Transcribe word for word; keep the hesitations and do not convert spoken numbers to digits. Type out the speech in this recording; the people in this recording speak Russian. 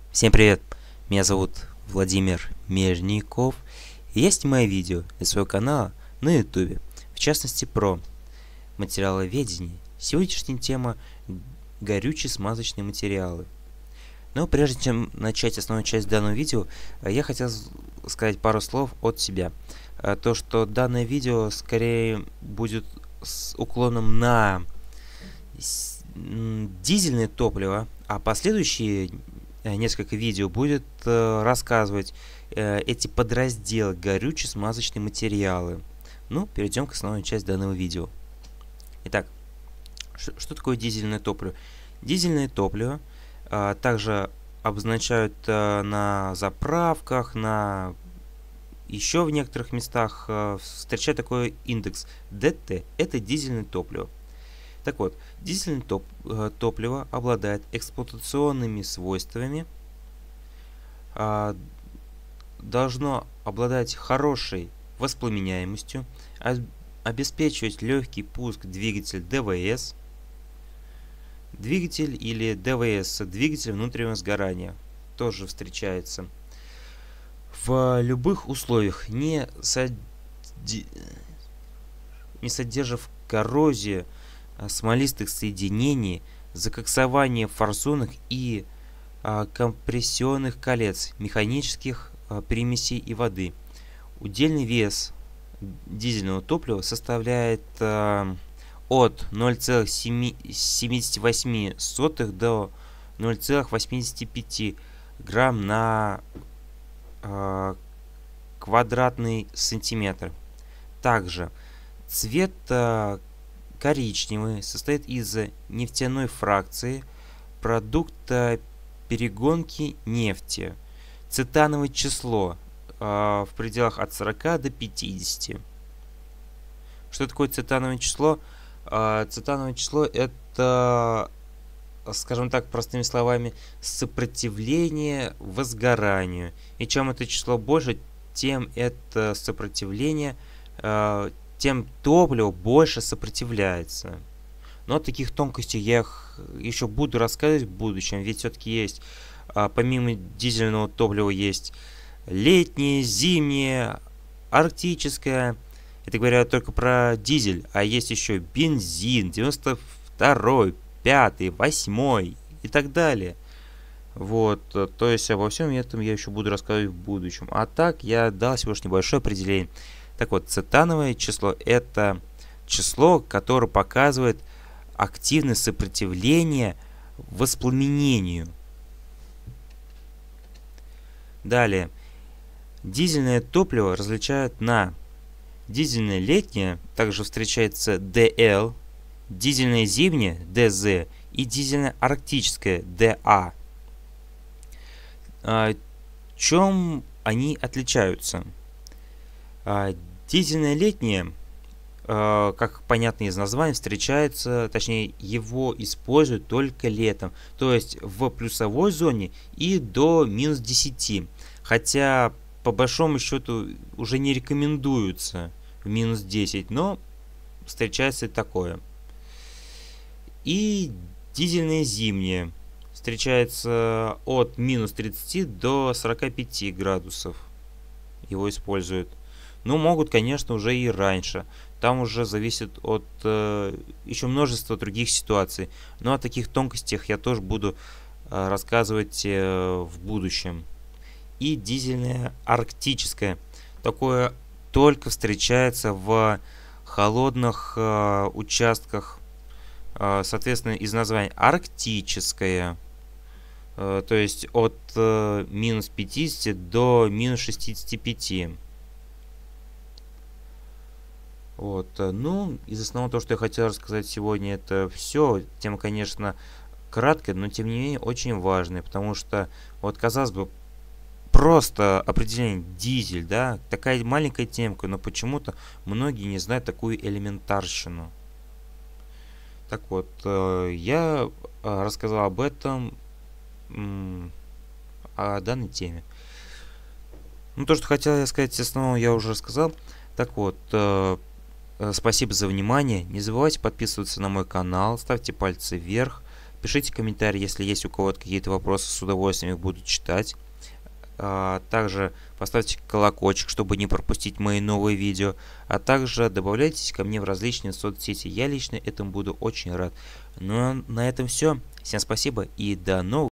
Всем привет! Меня зовут Владимир Межников, и я снимаю видео для своего канала на ютубе, в частности про материаловедение. Сегодняшняя тема — горючие смазочные материалы. Но прежде чем начать основную часть данного видео, я хотел сказать пару слов от себя. То, что данное видео скорее будет с уклоном на дизельное топливо, а последующие несколько видео будет э, рассказывать э, эти подразделы горючие смазочные материалы. Ну, перейдем к основной части данного видео. Итак, что такое дизельное топливо? Дизельное топливо э, также обозначают э, на заправках, на еще в некоторых местах э, встречают такой индекс ди ти. Это дизельное топливо. Так вот, дизельное топ, э, топливо обладает эксплуатационными свойствами, э, должно обладать хорошей воспламеняемостью, об, обеспечивать легкий пуск двигателя дэ вэ эс, двигатель или дэ вэ эс, двигатель внутреннего сгорания, тоже встречается. В любых условиях, не, сод... не содержав коррозию смолистых соединений, закоксование форсунок и а, компрессионных колец, механических а, примесей и воды. Удельный вес дизельного топлива составляет а, от ноль целых семьдесят восемь сотых до ноль целых восемьдесят пять грамм на а, квадратный сантиметр. Также цвет а, коричневый, состоит из нефтяной фракции продукта перегонки нефти. Цетановое число э, в пределах от сорока до пятидесяти. Что такое цетановое число? Э, цетановое число — это, скажем так, простыми словами, сопротивление возгоранию. И чем это число больше, тем это сопротивление э, тем топливо больше сопротивляется. Но о таких тонкостях я их еще буду рассказывать в будущем, ведь все-таки есть, а, помимо дизельного топлива, есть летнее, зимнее, арктическое. Это говоря только про дизель, а есть еще бензин, девяносто второй, пятый, восьмой и так далее. Вот, то есть обо всем этом я еще буду рассказывать в будущем. А так я дал всего лишь небольшое определение. Так вот, цетановое число — это число, которое показывает активное сопротивление воспламенению. Далее, дизельное топливо различают на дизельное летнее, также встречается ди эл, дизельное зимнее ди зет и дизельное арктическое ди а. А, чем они отличаются? А, дизельное летнее, э, как понятно из названия, встречается, точнее его используют только летом, то есть в плюсовой зоне и до минус десяти, хотя по большому счету уже не рекомендуется в минус десять, но встречается и такое. И дизельное зимнее встречается от минус тридцати до сорока пяти градусов, его используют. Ну, могут, конечно, уже и раньше. Там уже зависит от э, еще множества других ситуаций. Но о таких тонкостях я тоже буду э, рассказывать э, в будущем. И дизельное арктическое. Такое только встречается в холодных э, участках. Э, соответственно, из названия арктическое. Э, то есть от э, минус пятидесяти до минус шестидесяти пяти. Вот, ну, из основного того, что я хотел рассказать сегодня, это все. Тема, конечно, краткая, но тем не менее очень важная, потому что, вот, казалось бы, просто определение дизель, да, такая маленькая темка, но почему-то многие не знают такую элементарщину. Так вот, я рассказал об этом, о данной теме. Ну, то, что хотел я сказать, основного я уже рассказал. Так вот, спасибо за внимание. Не забывайте подписываться на мой канал, ставьте пальцы вверх, Пишите комментарии, если есть у кого-то какие-то вопросы, с удовольствием их буду читать. Также поставьте колокольчик, чтобы не пропустить мои новые видео. А также добавляйтесь ко мне в различные соцсети. Я лично этому буду очень рад. Ну а на этом все. Всем спасибо и до новых